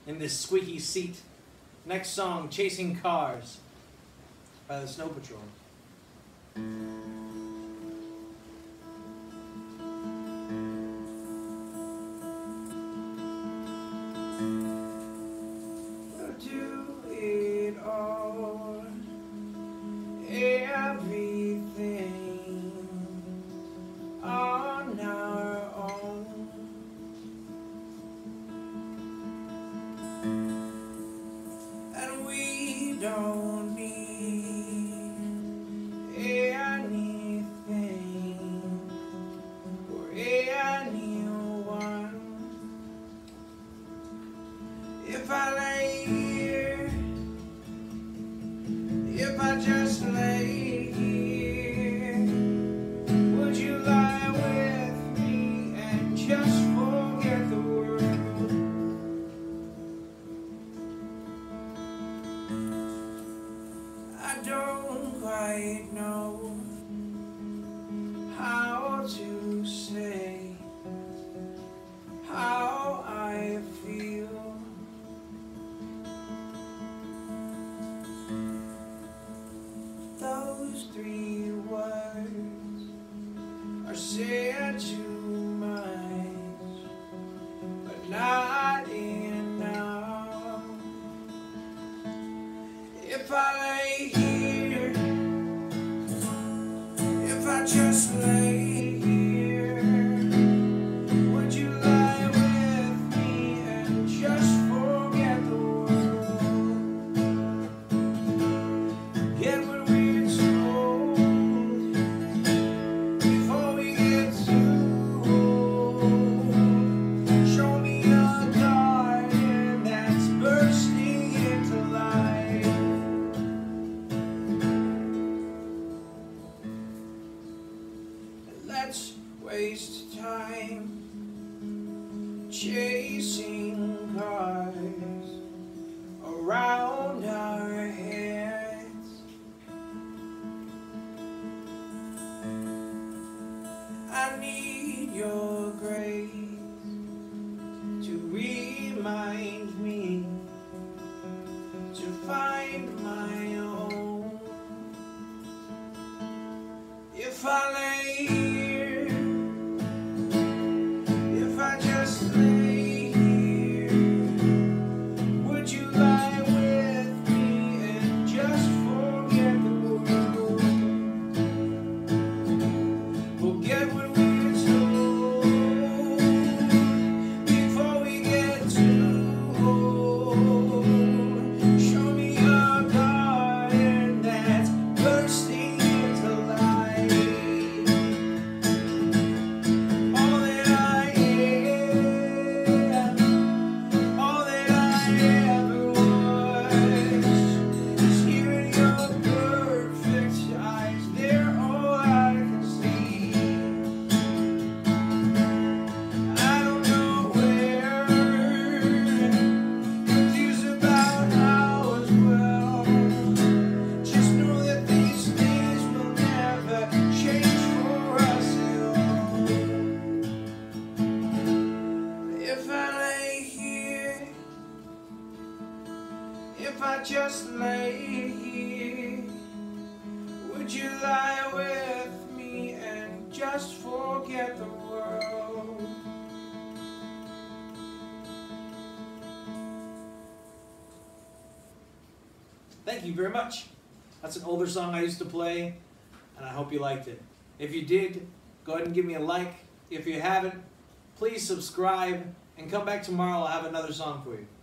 in this squeaky seat. Next song, Chasing Cars by the Snow Patrol. We'll do it all, everything on our own. And we don't need anything or anyone. If I lay here, if I just lay here, would you lie with me and just forget the world? I don't quite know how to say how I feel. Those three words are said too much, but not enough. If I lay here, if I just lay here, would you lie with me and just forget the world? Get what we're told before we get too old. Show me a garden that's bursting into life. Let's waste time chasing cars around our heads. I need your grace to remind me to find my own. If I lay here, if I just lay here, would you lie with me and just forget the world? Forget what we're told before we get too old. Show me a garden that's bursting into life. All that I am, all that I ever was, is here in your perfect eyes. They're all I can see. I don't know where, confused about how as well. Just know that these things will never change for us at all. If I lay here, if I just lay here, would you lie with me and just forget the world? Thank you very much. That's an older song I used to play, and I hope you liked it. If you did, go ahead and give me a like. If you haven't, please subscribe, and come back tomorrow. I'll have another song for you.